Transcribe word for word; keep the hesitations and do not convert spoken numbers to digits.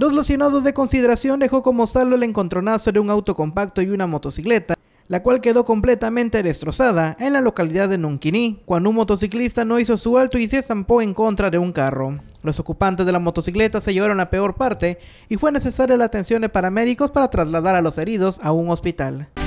Los lesionados de consideración dejó como saldo el encontronazo de un auto compacto y una motocicleta, la cual quedó completamente destrozada en la localidad de Nunquini, cuando un motociclista no hizo su alto y se estampó en contra de un carro. Los ocupantes de la motocicleta se llevaron la peor parte y fue necesaria la atención de paramédicos para trasladar a los heridos a un hospital.